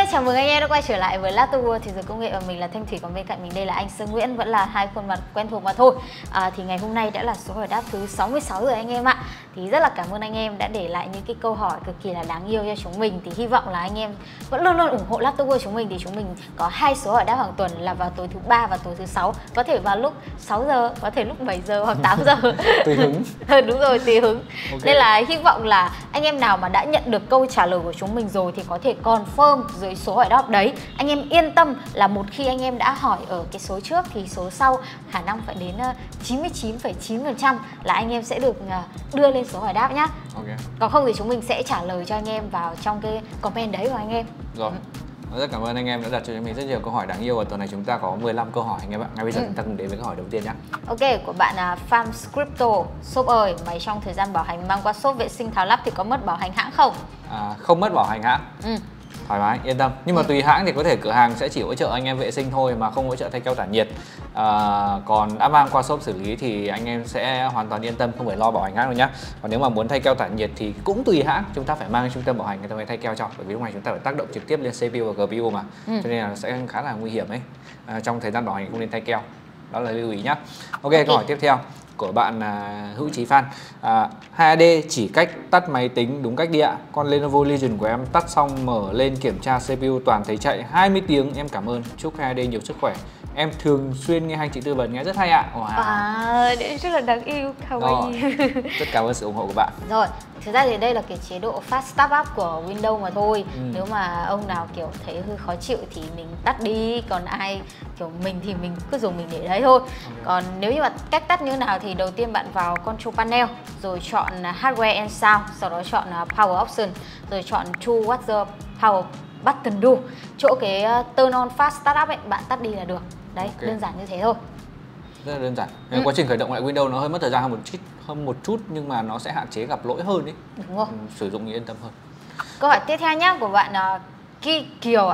chào mừng anh em đã quay trở lại với Laptop World Thế giới công nghệ và mình là Thanh Thủy, còn bên cạnh mình đây là anh Sơn Nguyễn, vẫn là hai khuôn mặt quen thuộc mà thôi. Thì ngày hôm nay đã là số hỏi đáp thứ 66 rồi anh em ạ. Thì rất là cảm ơn anh em đã để lại những cái câu hỏi cực kỳ là đáng yêu cho chúng mình. Thì hy vọng là anh em vẫn luôn luôn ủng hộ Laptop World chúng mình. Thì chúng mình có 2 số hỏi đáp hàng tuần là vào tối thứ 3 và tối thứ 6. Có thể vào lúc 6 giờ, có thể lúc 7 giờ hoặc 8 giờ. Tùy hứng. Đúng rồi, tùy hứng. Okay. Nên là hy vọng là anh em nào mà đã nhận được câu trả lời của chúng mình rồi thì có thể confirm dưới số hỏi đáp đấy. Anh em yên tâm là một khi anh em đã hỏi ở cái số trước thì số sau khả năng phải đến 99,9% là anh em sẽ được đưa lên số hỏi đáp nhá. Okay. Còn không thì chúng mình sẽ trả lời cho anh em vào trong cái comment đấy của anh em. Rồi. Rất cảm ơn anh em đã đặt cho chúng mình rất nhiều câu hỏi đáng yêu, và tuần này chúng ta có 15 câu hỏi anh em ạ. Ngay bây giờ chúng ta cùng đến với câu hỏi đầu tiên nhé. Ok, của bạn là Farm Crypto. Shop ơi, mày trong thời gian bảo hành mang qua shop vệ sinh tháo lắp thì có mất bảo hành hãng không? Không mất bảo hành hãng. Thoải mái, yên tâm. Nhưng mà tùy hãng thì có thể cửa hàng sẽ chỉ hỗ trợ anh em vệ sinh thôi mà không hỗ trợ thay keo tản nhiệt. Còn đã mang qua shop xử lý thì anh em sẽ hoàn toàn yên tâm, không phải lo bảo hành hãng đâu nhá. Còn nếu mà muốn thay keo tản nhiệt thì cũng tùy hãng, chúng ta phải mang trung tâm bảo hành người ta mới thay keo cho, bởi vì lúc này chúng ta phải tác động trực tiếp lên CPU và GPU mà. Cho nên là sẽ khá là nguy hiểm ấy. Trong thời gian bảo hành không nên thay keo. Đó là lưu ý nhá. Ok, câu hỏi tiếp theo của bạn Hữu Chí Phan. 2AD chỉ cách tắt máy tính đúng cách đi ạ. Con Lenovo Legion của em tắt xong mở lên kiểm tra CPU toàn thấy chạy 20 tiếng. Em cảm ơn. Chúc 2AD nhiều sức khỏe. Em thường xuyên nghe anh chị tư vấn, nghe rất hay ạ. Đấy rất là đáng yêu. Rất cảm ơn sự ủng hộ của bạn. Rồi, thực ra thì đây là cái chế độ Fast Startup của Windows mà thôi. Nếu mà ông nào kiểu thấy hơi khó chịu thì mình tắt đi, còn ai kiểu mình thì mình cứ dùng mình để đấy thôi. Còn nếu như mà cách tắt như thế nào thì đầu tiên bạn vào Control Panel, rồi chọn Hardware and Sound, sau đó chọn Power Option, rồi chọn Choose What the Power Button Do. Chỗ cái Turn on Fast Startup ấy, bạn tắt đi là được. Đấy, đơn giản như thế thôi. Rất là đơn giản. Quá trình khởi động lại Windows nó hơi mất thời gian hơn một chút nhưng mà nó sẽ hạn chế gặp lỗi hơn ấy. Đúng rồi. Sử dụng yên tâm hơn. Câu hỏi tiếp theo nhá, của bạn Kỳ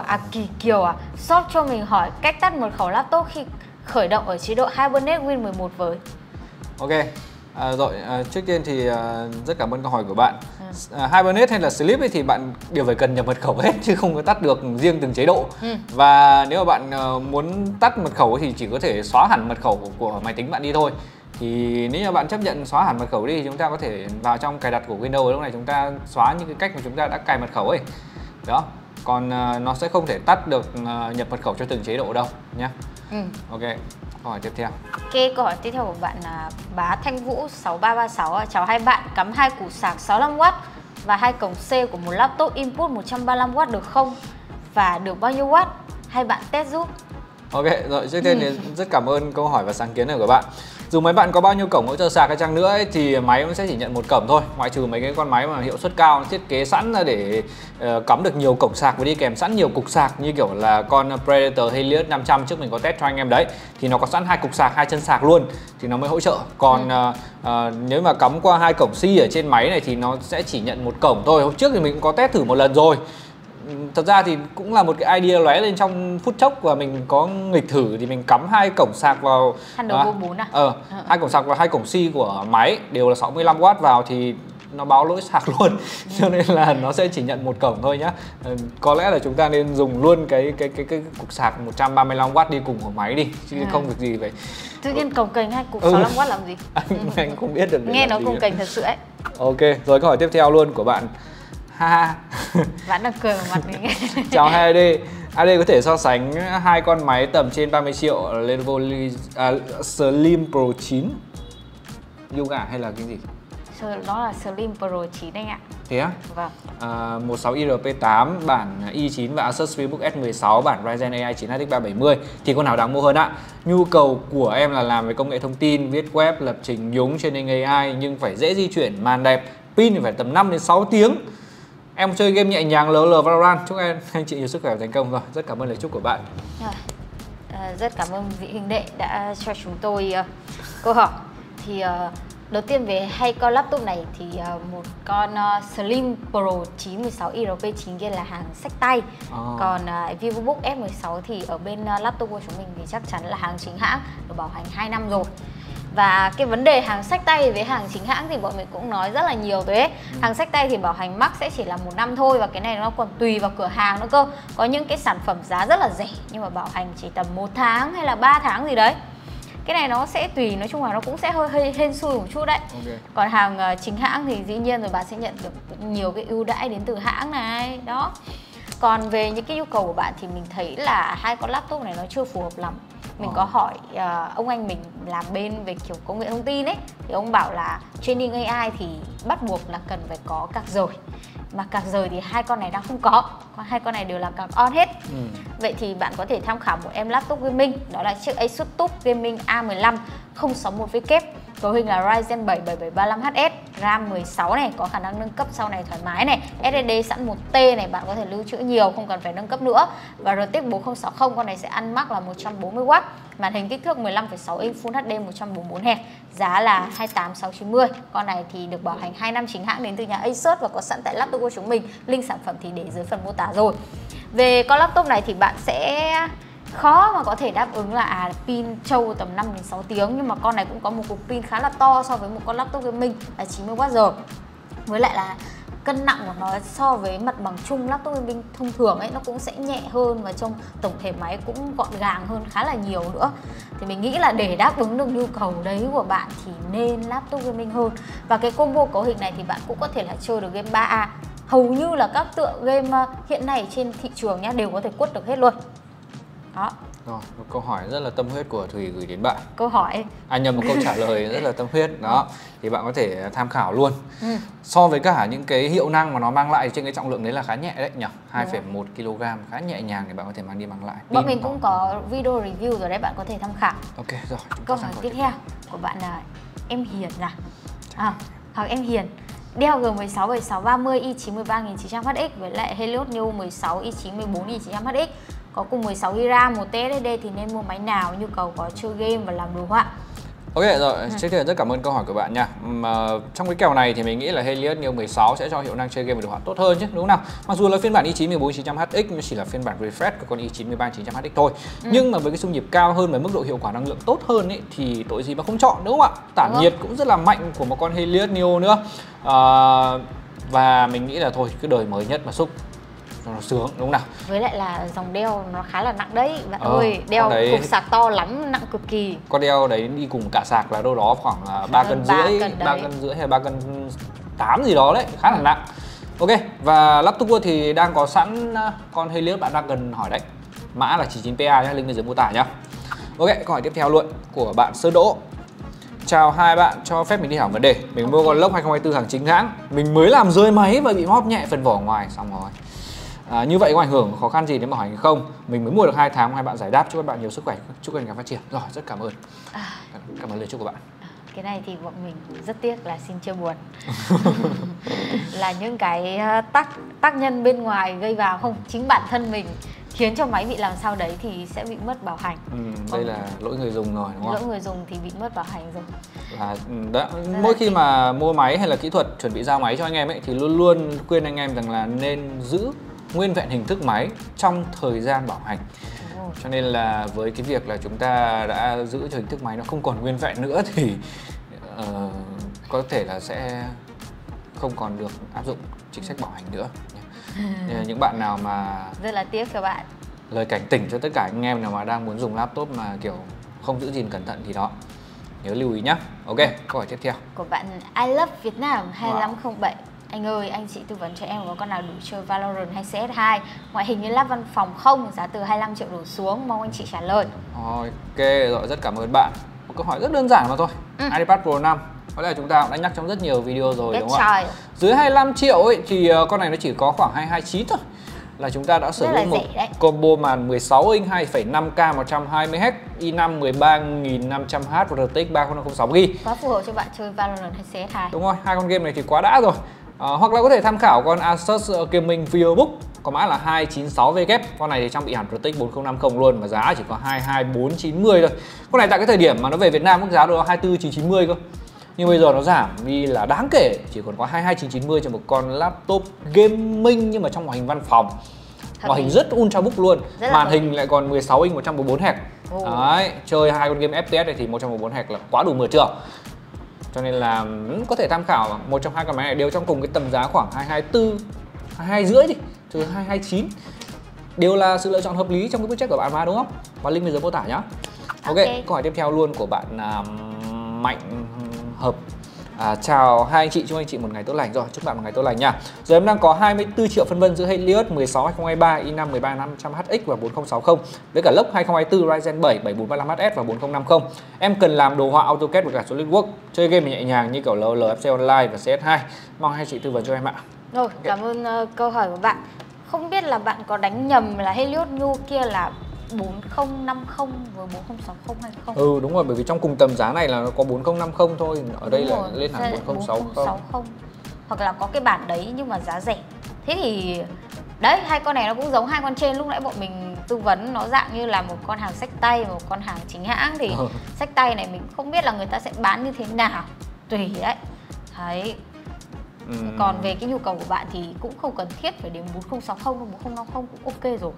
Kiều shop cho mình hỏi cách tắt mật khẩu laptop khi khởi động ở chế độ Hibernate Win 11 với. Ok. Rồi, trước tiên thì rất cảm ơn câu hỏi của bạn. Hibernate hay là Sleep ấy thì bạn đều phải cần nhập mật khẩu hết chứ không có tắt được riêng từng chế độ. Và nếu mà bạn muốn tắt mật khẩu thì chỉ có thể xóa hẳn mật khẩu của máy tính bạn đi thôi. Thì nếu như bạn chấp nhận xóa hẳn mật khẩu đi thì chúng ta có thể vào trong cài đặt của Windows, lúc này chúng ta xóa những cái cách mà chúng ta đã cài mật khẩu ấy. Đó. Còn nó sẽ không thể tắt được nhập mật khẩu cho từng chế độ đâu nhá. Ok. Câu hỏi tiếp theo. Ok, câu hỏi tiếp theo của bạn là Bá Thanh Vũ 6336. Chào hai bạn, cắm 2 củ sạc 65W và 2 cổng C của một laptop input 135W được không? Và được bao nhiêu watt? Hai bạn test giúp. Ok, rồi trước tiên thì rất cảm ơn câu hỏi và sáng kiến này của bạn. Dù mấy bạn có bao nhiêu cổng hỗ trợ sạc hay chăng nữa ấy, thì máy cũng sẽ chỉ nhận một cổng thôi, ngoại trừ mấy cái con máy mà hiệu suất cao thiết kế sẵn ra để cắm được nhiều cổng sạc và đi kèm sẵn nhiều cục sạc, như kiểu là con Predator Helios 500 trước mình có test cho anh em đấy, thì nó có sẵn 2 cục sạc, 2 chân sạc luôn thì nó mới hỗ trợ. Còn nếu mà cắm qua 2 cổng C ở trên máy này thì nó sẽ chỉ nhận một cổng thôi. Hôm trước thì mình cũng có test thử một lần rồi. Thật ra thì cũng là một cái idea lóe lên trong phút chốc và mình có nghịch thử, thì mình cắm 2 cổng sạc vào Thunderbolt 4 à? 2 cổng sạc và 2 cổng C của máy đều là 65W vào thì nó báo lỗi sạc luôn. Cho nên là nó sẽ chỉ nhận một cổng thôi nhá. Có lẽ là chúng ta nên dùng luôn cái cục sạc 135W đi cùng của máy đi, chứ không việc gì vậy. Tự nhiên cồng kềnh 2 cục 65W làm gì? Anh không biết được. Nghe nó cồng kềnh thật sự ấy. Ok, rồi câu hỏi tiếp theo luôn của bạn Bạn đang cười vào mặt mình. Chào 2AD. AD có thể so sánh 2 con máy tầm trên 30 triệu Lenovo Slim Pro 9 Yoga hay là cái gì? Nó là Slim Pro 9 anh ạ. Thế á? Vâng. 16IRP8 bản i9 và Asus VivoBook S16 bản Ryzen AI 9 RTX 370 thì con nào đáng mua hơn ạ? Nhu cầu của em là làm về công nghệ thông tin, viết web, lập trình nhúng trên AI nhưng phải dễ di chuyển, màn đẹp, pin thì phải tầm 5 đến 6 tiếng. Em chơi game nhẹ nhàng LOL Valorant. Chúc anh chị nhiều sức khỏe và thành công. Rồi, rất cảm ơn lời chúc của bạn. Rất cảm ơn vị huynh đệ đã cho chúng tôi câu hỏi. Thì đầu tiên về hai con laptop này thì một con Slim Pro 9 16IRP9 kia là hàng xách tay. Còn VivoBook S16 thì ở bên laptop của chúng mình thì chắc chắn là hàng chính hãng, được bảo hành 2 năm rồi. Và cái vấn đề hàng xách tay với hàng chính hãng thì bọn mình cũng nói rất là nhiều rồi ấy. Hàng xách tay thì bảo hành max sẽ chỉ là 1 năm thôi, và cái này nó còn tùy vào cửa hàng nữa cơ. Có những cái sản phẩm giá rất là rẻ nhưng mà bảo hành chỉ tầm 1 tháng hay là 3 tháng gì đấy. Cái này nó sẽ tùy, nói chung là nó cũng sẽ hơi hên xui một chút đấy. Còn hàng chính hãng thì dĩ nhiên rồi bạn sẽ nhận được nhiều cái ưu đãi đến từ hãng này. Đó. Còn về những cái nhu cầu của bạn thì mình thấy là hai con laptop này nó chưa phù hợp lắm. Mình có hỏi ông anh mình làm bên về kiểu công nghệ thông tin ấy, thì ông bảo là training AI thì bắt buộc là cần phải có card rời. Mà card rời thì hai con này đang không có, hai con này đều là card on hết. Vậy thì bạn có thể tham khảo một em laptop gaming, đó là chiếc Asus TUF Gaming A15 061W, cấu hình là Ryzen 7 7735HS, RAM 16 này, có khả năng nâng cấp sau này thoải mái này, SSD sẵn 1T này, bạn có thể lưu trữ nhiều, không cần phải nâng cấp nữa. Và RTX 4060, con này sẽ ăn max là 140W, màn hình kích thước 15,6 inch Full HD 144Hz, giá là 28690. Con này thì được bảo hành 2 năm chính hãng đến từ nhà Asus và có sẵn tại laptop của chúng mình. Link sản phẩm thì để dưới phần mô tả rồi. Về con laptop này thì bạn sẽ khó mà có thể đáp ứng là pin trâu tầm 5 đến 6 tiếng, nhưng mà con này cũng có một cục pin khá là to so với một con laptop gaming là 90Wh. Với lại là cân nặng của nó so với mặt bằng chung laptop gaming thông thường ấy, nó cũng sẽ nhẹ hơn và trong tổng thể máy cũng gọn gàng hơn khá là nhiều nữa. Thì mình nghĩ là để đáp ứng được nhu cầu đấy của bạn thì nên laptop gaming hơn. Và cái combo cấu hình này thì bạn cũng có thể là chơi được game 3A. Hầu như là các tựa game hiện nay trên thị trường nhá đều có thể quất được hết luôn. Đó. Rồi, một câu hỏi rất là tâm huyết của Thùy gửi đến bạn. Câu hỏi nhầm một câu trả lời rất là tâm huyết. Đó, thì bạn có thể tham khảo luôn. So với cả những cái hiệu năng mà nó mang lại trên cái trọng lượng đấy là khá nhẹ đấy nhỉ, 2,1 kg, khá nhẹ nhàng thì bạn có thể mang đi mang lại. Bọn mình cũng có video review rồi đấy, bạn có thể tham khảo. Ok rồi. Câu hỏi tiếp theo của bạn là em Hiền hoặc em Hiền. Dell G16 7630 i9 13900HX với lại Helios Neo 16 i9 14900HX có cùng 16GB RAM, 1 SSD thì nên mua máy nào, nhu cầu có chơi game và làm đồ họa? Ok rồi, trước tiên rất cảm ơn câu hỏi của bạn nha. Trong cái kèo này thì mình nghĩ là Helios Neo 16 sẽ cho hiệu năng chơi game và đồ họa tốt hơn chứ, đúng không nào? Mặc dù là phiên bản i9 14900HX nó chỉ là phiên bản refresh của con i9 13900HX thôi. Nhưng mà với cái xung nhịp cao hơn và mức độ hiệu quả năng lượng tốt hơn ấy, thì tội gì mà không chọn, đúng không ạ? Tản nhiệt cũng rất là mạnh của một con Helios Neo nữa. Và mình nghĩ là thôi cứ đời mới nhất mà xúc nó sướng, đúng không nào? Với lại là dòng Dell nó khá là nặng đấy bạn ơi. Dell cục sạc to lắm, nặng cực kỳ. Con Dell đấy đi cùng cả sạc là đâu đó khoảng 3 cân rưỡi, 3 cân rưỡi hay 3 cân 8 gì đó đấy, khá là nặng. Ok, và laptop thì đang có sẵn con Helios bạn đang cần hỏi đấy. Mã là 99PA nhé, link bên dưới mô tả nhá. Ok, câu hỏi tiếp theo luôn của bạn Sơ Đỗ. Chào hai bạn, cho phép mình đi hỏi vấn đề. Mình mua con Lốc 2024 hàng chính hãng, mình mới làm rơi máy và bị móp nhẹ phần vỏ ngoài, xong rồi. Như vậy có ảnh hưởng khó khăn gì đến bảo hành hay không? Mình mới mua được 2 tháng, hai bạn giải đáp. Chúc các bạn nhiều sức khỏe, chúc các bạn phát triển. Rồi, rất cảm ơn. Cảm ơn lời chúc của bạn. Cái này thì bọn mình rất tiếc là xin chia buồn. Là những cái tác nhân bên ngoài gây vào, không chính bản thân mình khiến cho máy bị làm sao đấy thì sẽ bị mất bảo hành. Đây là lỗi người dùng rồi, đúng không? Lỗi người dùng thì bị mất bảo hành rồi. Đó, mỗi khi mà mua máy hay là kỹ thuật chuẩn bị giao máy cho anh em ấy thì luôn luôn khuyên anh em rằng là nên giữ nguyên vẹn hình thức máy trong thời gian bảo hành. Cho nên là với cái việc là chúng ta đã giữ cho hình thức máy nó không còn nguyên vẹn nữa thì có thể là sẽ không còn được áp dụng chính sách bảo hành nữa. Những bạn nào mà rất là tiếc các bạn. Lời cảnh tỉnh cho tất cả anh em nào mà đang muốn dùng laptop mà kiểu không giữ gìn cẩn thận thì đó, nhớ lưu ý nhé. Ok, câu hỏi tiếp theo của bạn I Love Việt Nam 2507. Anh ơi, anh chị tư vấn cho em có con nào đủ chơi Valorant hay CS2, ngoại hình như lab văn phòng không, giá từ 25 triệu đổ xuống, mong anh chị trả lời. Ok, rồi rất cảm ơn bạn. Một câu hỏi rất đơn giản mà thôi. iPad Pro 5, có lẽ chúng ta cũng đã nhắc trong rất nhiều video rồi, đúng không ạ? Dưới 25 triệu ấy thì con này nó chỉ có khoảng 229 thôi. Là chúng ta đã sử dụng một combo màn 16 inch 2,5K 120Hz, i5 13500H và RTX 3060GB. Quá phù hợp cho bạn chơi Valorant hay CS2. Đúng rồi, hai con game này thì quá đã rồi. Hoặc là có thể tham khảo con Asus Gaming VivoBook có mã là 296W. Con này thì trang bị hẳn RTX 4050 luôn và giá chỉ có 22490 thôi. Con này tại cái thời điểm mà nó về Việt Nam mức giá đó 24990 cơ. Nhưng bây giờ nó giảm đi là đáng kể, chỉ còn có 22990 cho một con laptop gaming nhưng mà trong màn hình văn phòng. Màn hình rất ultrabook luôn, màn hình lại còn 16 inch 144Hz. Đấy, chơi hai con game FPS này thì 114 Hz là quá đủ 10 chưa. Cho nên là có thể tham khảo một trong hai con máy này đều trong cùng cái tầm giá khoảng 224, 22 rưỡi đi, từ 229. Đều là sự lựa chọn hợp lý trong cái budget của bạn mà đúng không? Và link bên dưới mô tả nhá. Ok, câu hỏi tiếp theo luôn của bạn Mạnh Hợp. Chào hai anh chị, chúc anh chị một ngày tốt lành. Rồi, chúc bạn một ngày tốt lành nha. Giờ em đang có 24 triệu phân vân giữa Helios 16 2023, i5 13500HX và 4060 với cả lốc 2024 Ryzen 7 7435HS và 4050. Em cần làm đồ họa AutoCAD với cả SolidWorks, chơi game nhẹ nhàng như kiểu LOL, FC Online và CS2. Mong hai chị tư vấn cho em ạ. Rồi, cảm ơn câu hỏi của bạn. Không biết là bạn có đánh nhầm là Helios New kia là 4050 với 4060 hay không? Ừ đúng rồi, bởi vì trong cùng tầm giá này là nó có 4050 thôi, ở đây là lên hẳn 4060. Hoặc là có cái bản đấy nhưng mà giá rẻ. Thế thì đấy, hai con này nó cũng giống hai con trên lúc nãy bọn mình tư vấn, nó dạng như là một con hàng xách tay, một con hàng chính hãng. Thì xách tay này mình không biết là người ta sẽ bán như thế nào, tùy đấy. Đấy. Còn về cái nhu cầu của bạn thì cũng không cần thiết phải đến 4060 hoặc 4050 cũng ok rồi.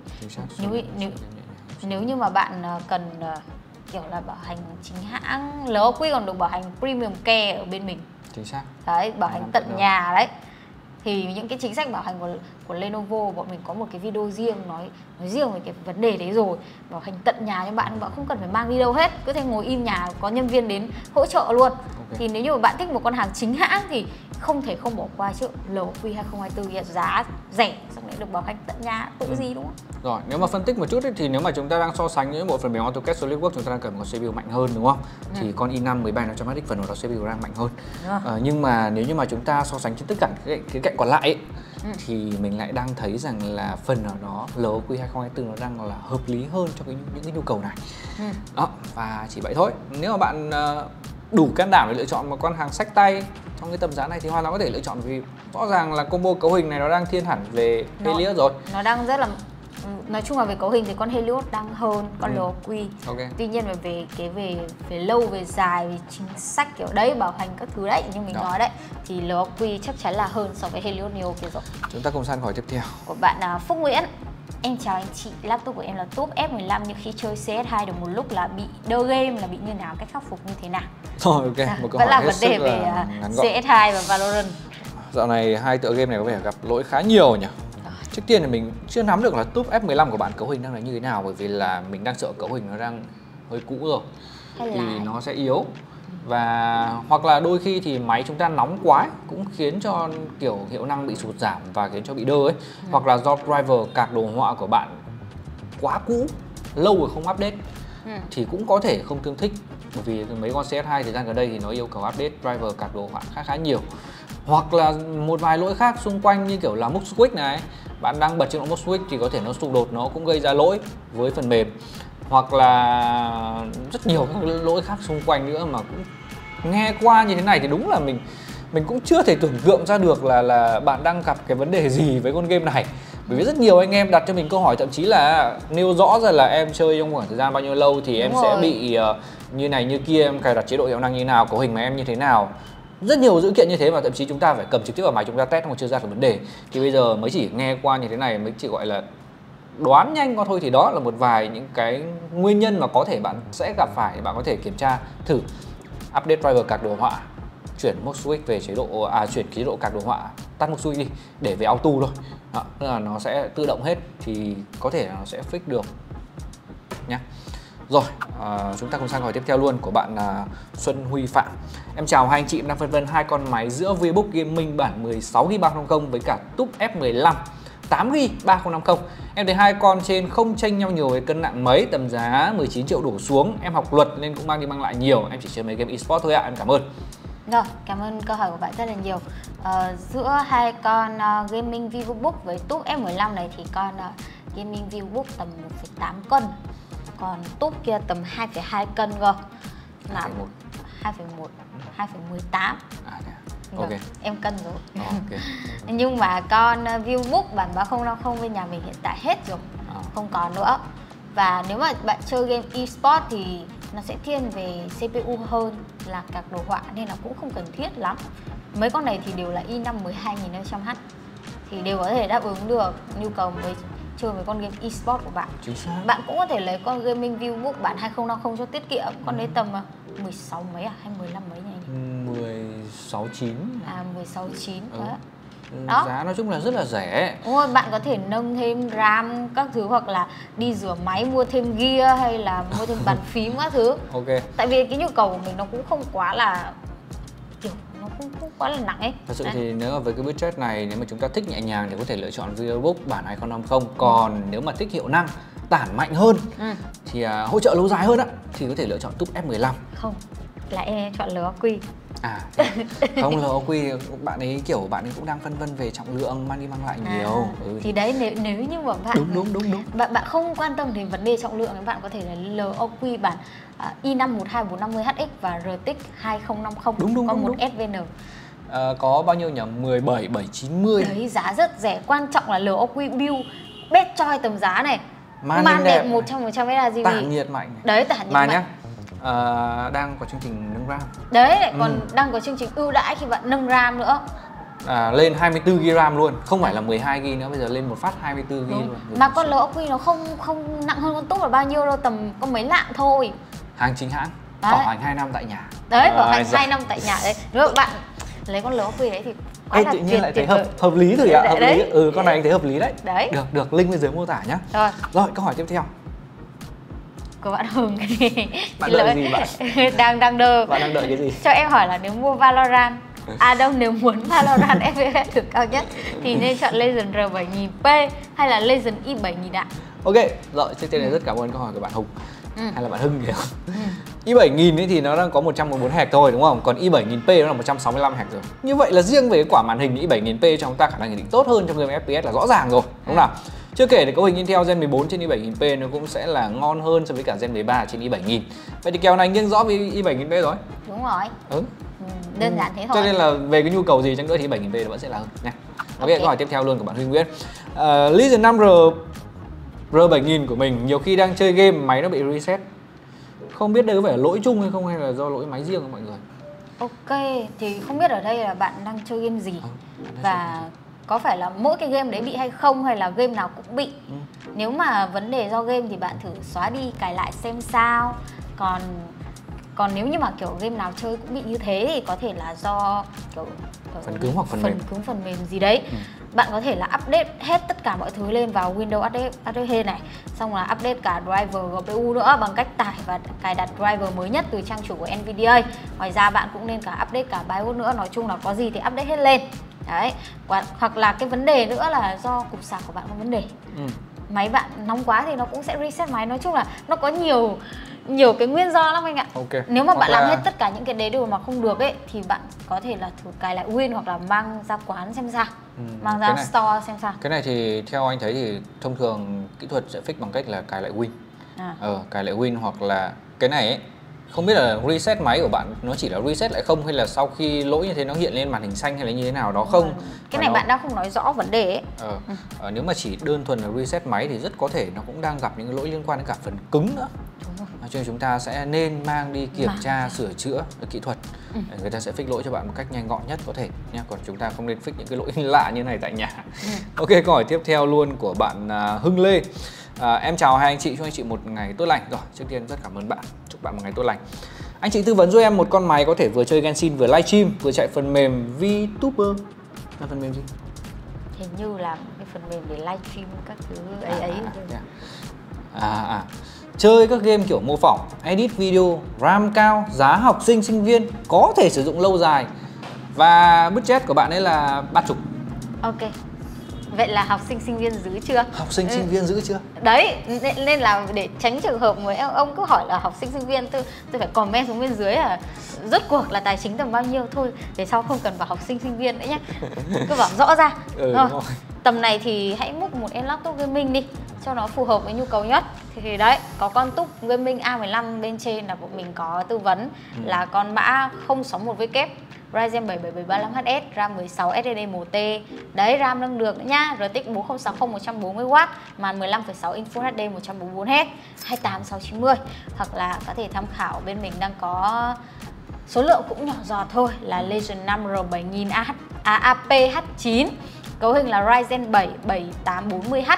Nếu như mà bạn cần kiểu là bảo hành chính hãng, LOQ còn được bảo hành Premium Care ở bên mình. Chính xác. Đấy, bảo hành tận nhà đấy. Thì những cái chính sách bảo hành của Lenovo bọn mình có một cái video riêng nói riêng về cái vấn đề đấy rồi. Bảo hành tận nhà cho bạn không cần phải mang đi đâu hết, cứ thể ngồi im nhà, có nhân viên đến hỗ trợ luôn. Thì nếu như mà bạn thích một con hàng chính hãng thì không thể không bỏ qua chứ LOQ 2024 giá rẻ, xong lại được bảo hành tận nhà, tội gì đúng không? Rồi, nếu mà phân tích một chút ấy, thì nếu mà chúng ta đang so sánh những bộ phần mềm AutoCAD SolidWorks, chúng ta đang cần một CPU mạnh hơn đúng không? Thì con i5 13500HX phần đó CPU RAM mạnh hơn. Nhưng mà nếu như mà chúng ta so sánh trên tất cả cái khía cạnh còn lại ấy, thì mình lại đang thấy rằng là phần nào đó LOQ 2024 nó đang là hợp lý hơn cho những cái nhu cầu này. Đó, và chỉ vậy thôi. Nếu mà bạn đủ can đảm để lựa chọn một con hàng xách tay trong cái tầm giá này thì hoàn toàn có thể lựa chọn, vì rõ ràng là combo cấu hình này nó đang thiên hẳn về Helios rồi. Nó đang rất là, nói chung là về cấu hình thì con Helios đang hơn con LOQ. Tuy nhiên là về lâu về dài, về chính sách kiểu đấy, bảo hành các thứ đấy như mình nói đấy, thì LOQ chắc chắn là hơn so với Helios Neo kia rồi. Chúng ta cùng sang hỏi tiếp theo của bạn Phúc Nguyễn. Em chào anh chị, laptop của em là top F15 nhưng khi chơi CS2 được một lúc là bị đơ game, là bị như nào, cách khắc phục như thế nào? Rồi ok, một câu vẫn hỏi là vấn đề về CS2 và Valorant. Dạo này hai tựa game này có vẻ gặp lỗi khá nhiều nhỉ? Trước tiên là mình chưa nắm được là top F15 của bạn cấu hình đang là như thế nào, bởi vì là mình đang sợ cấu hình nó đang hơi cũ rồi thì nó sẽ yếu. Và hoặc là đôi khi thì máy chúng ta nóng quá cũng khiến cho kiểu hiệu năng bị sụt giảm và khiến cho bị đơ ấy. Hoặc là do driver card đồ họa của bạn quá cũ, lâu rồi không update thì cũng có thể không tương thích. Bởi vì mấy con CS2 thời gian gần đây thì nó yêu cầu update driver card đồ họa khá nhiều. Hoặc là một vài lỗi khác xung quanh như kiểu là mux switch này, bạn đang bật chế độ mux switch thì có thể nó xung đột, nó cũng gây ra lỗi với phần mềm. Hoặc là rất nhiều các lỗi khác xung quanh nữa mà cũng nghe qua như thế này thì đúng là mình cũng chưa thể tưởng tượng ra được là bạn đang gặp cái vấn đề gì với con game này. Bởi vì rất nhiều anh em đặt cho mình câu hỏi, thậm chí là nêu rõ ra là em chơi trong khoảng thời gian bao nhiêu lâu thì em sẽ bị như này như kia, em cài đặt chế độ hiệu năng như thế nào, cấu hình mà em như thế nào. Rất nhiều dữ kiện như thế mà thậm chí chúng ta phải cầm trực tiếp vào máy chúng ta test mà chưa ra được vấn đề. Thì bây giờ mới chỉ nghe qua như thế này mới chỉ gọi là đoán nhanh qua thôi, thì đó là một vài những cái nguyên nhân mà có thể bạn sẽ gặp phải. Bạn có thể kiểm tra thử update driver card đồ họa, chuyển mux switch về chế độ chuyển chế độ card đồ họa, tắt mux switch đi để về auto thôi. Đó, tức là nó sẽ tự động hết thì có thể là nó sẽ fix được nhé. Rồi, chúng ta cùng sang hỏi tiếp theo luôn của bạn Xuân Huy Phạm. Em chào hai anh chị, em đang phân vân hai con máy giữa VBook Gaming bản 16GB 3050 với cả TUF F15 8GB 3050. Em thấy hai con trên không chênh nhau nhiều về cân nặng mấy, tầm giá 19 triệu đổ xuống. Em học luật nên cũng mang đi mang lại nhiều, em chỉ chơi mấy game eSport thôi ạ. Em cảm ơn. Rồi, cảm ơn câu hỏi của bạn rất là nhiều. Giữa hai con Gaming VivoBook với TUF F15 này thì con Gaming VivoBook tầm 1,8 cân, còn TUF kia tầm 2,2 cân cơ, là 2,1, 2,18. Okay. Em cân rồi. Nhưng mà con VivoBook bản 3050 bên nhà mình hiện tại hết rồi, không còn nữa. Và nếu mà bạn chơi game eSport thì nó sẽ thiên về CPU hơn là các đồ họa, nên là cũng không cần thiết lắm. Mấy con này thì đều là i5 12200H thì đều có thể đáp ứng được nhu cầu chơi với con game eSport của bạn. Chính xác. Bạn cũng có thể lấy con gaming viewbook bản 2050 cho tiết kiệm. Con đấy tầm 16 mấy hay 15 mấy nhỉ? 16.9. 16.9 đấy. Đó. Giá nói chung là rất là rẻ. Đúng rồi, bạn có thể nâng thêm RAM các thứ, hoặc là đi rửa máy mua thêm gear hay là mua thêm bàn phím các thứ. Ok. Tại vì cái nhu cầu của mình nó cũng không quá là kiểu nó cũng quá là nặng ấy. Thật sự thì nếu mà với cái budget này, nếu mà chúng ta thích nhẹ nhàng thì có thể lựa chọn VivoBook bản 2050. Còn nếu mà thích hiệu năng, tản mạnh hơn thì hỗ trợ lâu dài hơn á thì có thể lựa chọn Tube F15. Không, là em chọn LOQ. Không, LOQ bạn ấy cũng đang phân vân về trọng lượng mang đi mang lại nhiều. Thì đấy, nếu như mà bạn đúng. Bạn không quan tâm đến vấn đề trọng lượng thì bạn có thể là LOQ bản i5 12450HX và RTX 2050. Đúng. Còn một SVN. Có bao nhiêu nhỉ? 17.790. Đấy, giá rất rẻ, quan trọng là LOQ build best choi tầm giá này. Màn đẹp 100% sRGB. Tản nhiệt mạnh này. Đấy, tản nhiệt mạnh. Nhá, đang có chương trình nâng RAM. Đấy, còn đang có chương trình ưu đãi khi bạn nâng RAM nữa. Lên 24GB RAM luôn, không phải là 12GB nữa, bây giờ lên một phát 24GB luôn. Mà con LOQ nó không nặng hơn con Tube là bao nhiêu đâu, tầm có mấy lạng thôi. Hàng chính hãng, bảo hành 2 năm tại nhà. Đấy, bảo hành 2 năm tại nhà đấy. Nếu bạn lấy con LOQ đấy thì quá là tự nhiên lại thấy hợp lý rồi ạ. Hợp lý. Con này anh thấy hợp lý đấy. Được, link bên dưới mô tả nhá. Rồi, câu hỏi tiếp theo của bạn Hùng. Bạn đợi gì bạn? đang đơ. Bạn đang đợi cái gì? Cho em hỏi là nếu mua Valorant, nếu muốn Valorant FPS thử cao nhất thì nên chọn Legend R7000P hay là Legend i7000 ạ? Ok, rồi, trước tiên là rất cảm ơn câu hỏi của bạn Hùng. Hay là bạn Hưng kìa. i7000 ấy thì nó đang có 114Hz thôi đúng không? Còn i7000P nó là 165Hz rồi. Như vậy là riêng về cái quả màn hình i7000P cho chúng ta khả năng hiển thị tốt hơn trong game FPS là rõ ràng rồi, đúng không nào? Chưa kể thì cấu hình Intel Gen 14 trên i7000P nó cũng sẽ là ngon hơn so với cả Gen 13 trên i7000. Vậy thì kèo này nghiêng rõ với i7000P rồi. Đúng rồi. Đơn giản thế thôi. Cho nên là về cái nhu cầu gì chăng nữa thì i7000P nó vẫn sẽ là hơn nha. Ok, câu hỏi tiếp theo luôn của bạn Huy Nguyễn. Legion 5 R7000 của mình nhiều khi đang chơi game máy nó bị reset. Không biết đây có phải là lỗi chung hay không hay là do lỗi máy riêng của mọi người. Ok, thì không biết ở đây là bạn đang chơi game gì và có phải là mỗi cái game đấy bị hay không hay là game nào cũng bị. Nếu mà vấn đề do game thì bạn thử xóa đi cài lại xem sao. Còn nếu như mà kiểu game nào chơi cũng bị như thế thì có thể là do kiểu phần cứng hoặc phần mềm gì đấy. Bạn có thể là update hết tất cả mọi thứ lên vào Windows Update hết này, xong là update cả driver GPU nữa bằng cách tải và cài đặt driver mới nhất từ trang chủ của Nvidia. Ngoài ra bạn cũng nên cả update cả BIOS nữa, nói chung là có gì thì update hết lên. Đấy, hoặc là cái vấn đề nữa là do cục sạc của bạn có vấn đề. Máy bạn nóng quá thì nó cũng sẽ reset máy. Nói chung là nó có nhiều cái nguyên do lắm anh ạ. Nếu mà bạn làm hết tất cả những cái đấy đều mà không được ấy thì bạn có thể là thử cài lại Win hoặc là mang ra quán xem sao. Mang ra store xem sao. Cái này thì theo anh thấy thì thông thường kỹ thuật sẽ fix bằng cách là cài lại Win. Cài lại Win hoặc là cái này ấy, không biết là reset máy của bạn nó chỉ là reset lại không hay là sau khi lỗi như thế nó hiện lên màn hình xanh hay là như thế nào đó không? Cái này bạn đang không nói rõ vấn đề ấy. Nếu mà chỉ đơn thuần là reset máy thì rất có thể nó cũng đang gặp những cái lỗi liên quan đến cả phần cứng nữa. Cho nên chúng ta sẽ nên mang đi kiểm tra, sửa chữa kỹ thuật. Người ta sẽ fix lỗi cho bạn một cách nhanh gọn nhất có thể nha. Còn chúng ta không nên fix những cái lỗi lạ như này tại nhà. Ok, câu hỏi tiếp theo luôn của bạn Hưng Lê. Em chào hai anh chị, chúc anh chị một ngày tốt lành. Rồi, trước tiên rất cảm ơn bạn, chúc bạn một ngày tốt lành. Anh chị tư vấn giúp em một con máy có thể vừa chơi Genshin vừa livestream vừa chạy phần mềm VTuber. Là phần mềm gì? Hình như là cái phần mềm để livestream các thứ ấy. Chơi các game kiểu mô phỏng, edit video, RAM cao, giá học sinh, sinh viên, có thể sử dụng lâu dài. Và budget của bạn ấy là 30. Ok. Vậy là học sinh, sinh viên giữ chưa? Học sinh, sinh viên giữ chưa? Đấy, nên là để tránh trường hợp mà ông cứ hỏi là học sinh, sinh viên, tôi phải comment xuống bên dưới là rốt cuộc là tài chính tầm bao nhiêu. Thôi, để sau không cần vào học sinh, sinh viên nữa nhé. Cứ bảo rõ ra. Rồi. Tầm này thì hãy múc một em laptop gaming đi cho nó phù hợp với nhu cầu nhất. Thì đấy, có con túp gaming A15 bên trên là bọn mình có tư vấn là con mã 061W Ryzen 7 7735HS, RAM 16 SSD 1T. Đấy, RAM nâng được nữa nhá. RTX 4060 140W, màn 15,6 inch Full HD 144Hz, 28690. Hoặc là có thể tham khảo bên mình đang có số lượng cũng nhỏ giọt thôi là Legion 5 R7000 APH9. Cấu hình là Ryzen 7 7840H,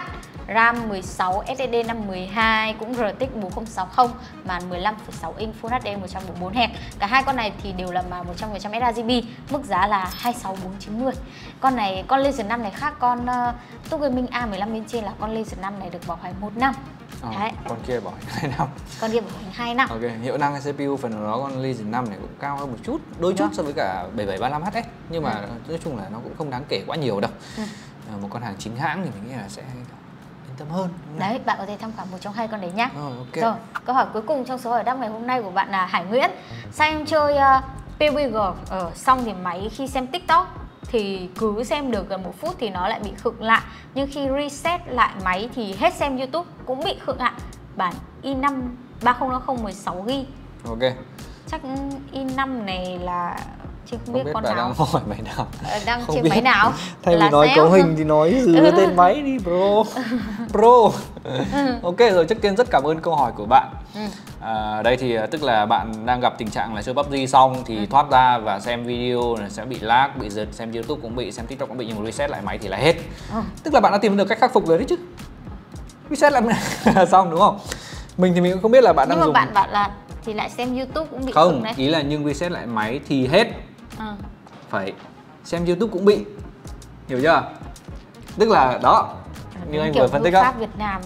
RAM 16 SSD 512, cũng RTX 4060, màn 15,6 inch Full HD 144Hz. Cả hai con này thì đều là màu 100% sRGB, mức giá là 26.490. Con này, con Legion 5 này khác con TUF Gaming A15 bên trên là con Legion 5 này được bảo hành 1 năm. Đấy. Con kia bảo hành 2 năm. Con kia bảo hành 2 năm. Ok, hiệu năng CPU phần đó con Legion 5 này cũng cao hơn một chút, đôi chút so với cả 7735H ấy. Nhưng mà nói chung là nó cũng không đáng kể quá nhiều đâu. Một con hàng chính hãng thì mình nghĩ là sẽ yên tâm hơn. Đấy, bạn có thể tham khảo một trong hai con đấy nhá. Okay. Rồi, câu hỏi cuối cùng trong số hỏi đáp ngày hôm nay của bạn là Hải Nguyễn. Sao em chơi PUBG xong thì máy khi xem TikTok thì cứ xem được gần 1 phút thì nó lại bị khựng lại, nhưng khi reset lại máy thì hết xem YouTube cũng bị khựng lại. Bản i5 3050 16GB. Ok. Chắc i5 này là chứ không biết con bạn nào. đang hỏi máy nào. Đang trên máy nào? Thay vì nói cấu hình thì nói dư tên máy đi bro. Bro. Ok rồi, trước tiên rất cảm ơn câu hỏi của bạn. Đây thì tức là bạn đang gặp tình trạng là chơi PUBG xong thì thoát ra và xem video này sẽ bị lag, bị giật, xem YouTube cũng bị, xem TikTok cũng bị, nhưng mà reset lại máy thì là hết. Tức là bạn đã tìm được cách khắc phục rồi đấy chứ. Reset lại xong đúng không? Mình thì mình cũng không biết là bạn đang dùng. Nhưng mà bạn bảo là thì lại xem YouTube cũng bị không đấy. Ý là nhưng reset lại máy thì hết. Phải xem YouTube cũng bị, hiểu chưa? Tức là đó, như anh vừa phân tích á. Việt Nam.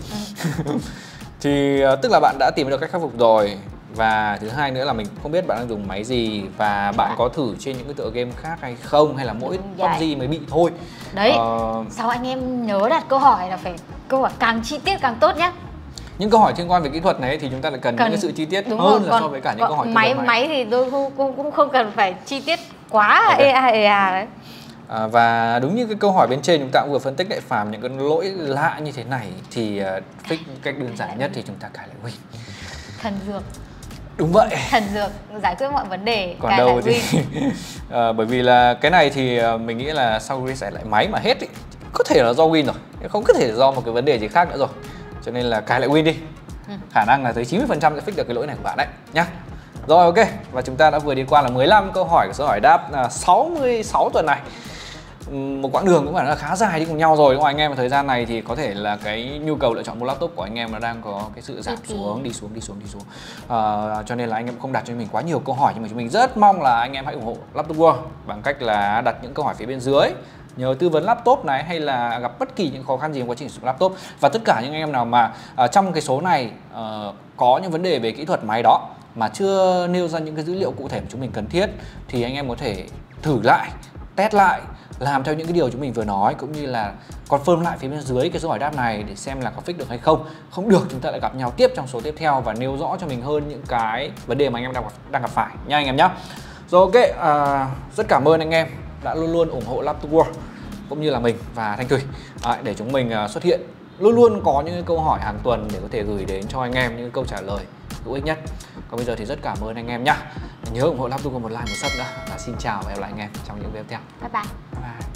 Thì tức là bạn đã tìm được cách khắc phục rồi. Và thứ hai nữa là mình không biết bạn đang dùng máy gì và bạn có thử trên những cái tựa game khác hay không, hay là mỗi PUBG mới bị thôi. Đấy, sao anh em nhớ đặt câu hỏi là phải câu hỏi càng chi tiết càng tốt nhé. Những câu hỏi liên quan về kỹ thuật này thì chúng ta lại cần những cái sự chi tiết hơn là so với cả những câu hỏi máy thì tôi cũng không cần phải chi tiết quá ea đấy. Và đúng như cái câu hỏi bên trên chúng ta cũng vừa phân tích đấy, phàm những cái lỗi lạ như thế này thì fix cách đơn giản nhất thì chúng ta cài lại Win. Thần dược. Đúng vậy. Thần dược giải quyết mọi vấn đề. Còn đâu thì bởi vì là cái này thì mình nghĩ là sau reset lại máy mà hết ý, có thể là do Win rồi, không có thể là do một cái vấn đề gì khác nữa rồi. Cho nên là cài lại Win đi. Khả năng là tới 90% sẽ fix được cái lỗi này của bạn đấy nhá. Rồi ok, và chúng ta đã vừa đi qua là 15 câu hỏi của số hỏi đáp 66 tuần này. Một quãng đường cũng phải là khá dài đi cùng nhau rồi đúng không anh em? Thời gian này thì có thể là cái nhu cầu lựa chọn mua laptop của anh em nó đang có cái sự giảm xuống, đi xuống. Cho nên là anh em không đặt cho mình quá nhiều câu hỏi, nhưng mà chúng mình rất mong là anh em hãy ủng hộ Laptop World bằng cách là đặt những câu hỏi phía bên dưới, nhờ tư vấn laptop này, hay là gặp bất kỳ những khó khăn gì trong quá trình sử dụng laptop. Và tất cả những anh em nào mà trong cái số này có những vấn đề về kỹ thuật máy đó mà chưa nêu ra những cái dữ liệu cụ thể mà chúng mình cần thiết thì anh em có thể thử lại, test lại, làm theo những cái điều chúng mình vừa nói, cũng như là confirm lại phía bên dưới cái số hỏi đáp này để xem là có fix được hay không. Không được chúng ta lại gặp nhau tiếp trong số tiếp theo và nêu rõ cho mình hơn những cái vấn đề mà anh em đang gặp phải nha anh em nhé. Rồi ok, rất cảm ơn anh em đã luôn luôn ủng hộ Laptop World cũng như là mình và Thanh Thủy để chúng mình xuất hiện luôn luôn có những câu hỏi hàng tuần để có thể gửi đến cho anh em những câu trả lời hữu ích nhất. Còn bây giờ thì rất cảm ơn anh em nhé. Nhớ ủng hộ Laptop World một like, một sub nữa. Và xin chào và hẹn gặp lại anh em trong những video tiếp theo. Bye bye. Bye bye.